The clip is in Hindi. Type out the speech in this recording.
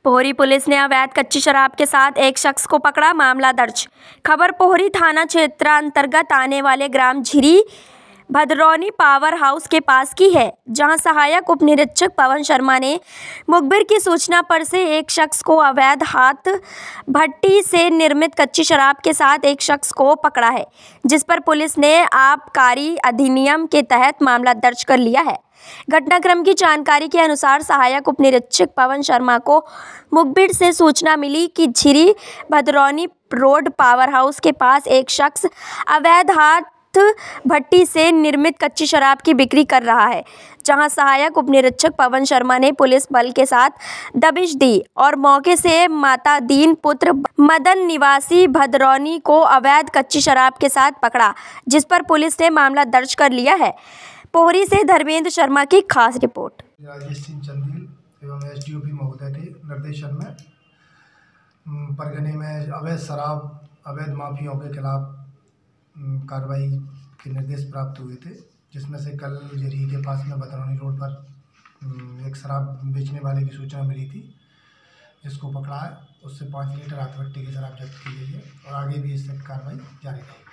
पोहरी पुलिस ने अवैध कच्ची शराब के साथ एक शख्स को पकड़ा, मामला दर्ज। खबर पोहरी थाना क्षेत्र अंतर्गत आने वाले ग्राम झिरी भदरौनी पावर हाउस के पास की है, जहां सहायक उप निरीक्षक पवन शर्मा ने मुखबिर की सूचना पर से एक शख्स को अवैध हाथ भट्टी से निर्मित कच्ची शराब के साथ एक शख्स को पकड़ा है, जिस पर पुलिस ने आबकारी अधिनियम के तहत मामला दर्ज कर लिया है। घटनाक्रम की जानकारी के अनुसार सहायक उप निरीक्षक पवन शर्मा को मुखबिर से सूचना मिली कि Jhiri Bhadrauni road power house के पास एक शख्स अवैध हाथ भट्टी से निर्मित कच्ची शराब की बिक्री कर रहा है, जहां सहायक उप निरीक्षक पवन शर्मा ने पुलिस बल के साथ दबिश दी और मौके से माता दीन पुत्र मदन निवासी भदरौनी को अवैध कच्ची शराब के साथ पकड़ा, जिस पर पुलिस ने मामला दर्ज कर लिया है। पोहरी से धर्मेंद्र शर्मा की खास रिपोर्ट। राजेश सिंह चंदील एवं एसडीओपी महोदय के निर्देशन में परगने में अवैध शराब अवैध माफियाओं के खिलाफ कार्रवाई के निर्देश प्राप्त हुए थे, जिसमें से कल झिरी के पास में भदरौनी रोड पर एक शराब बेचने वाले की सूचना मिली थी, जिसको पकड़ा है। उससे 5 लीटर हाथ भट्टी की शराब जब्त की गई है और आगे भी इससे कार्रवाई जारी रहेगी।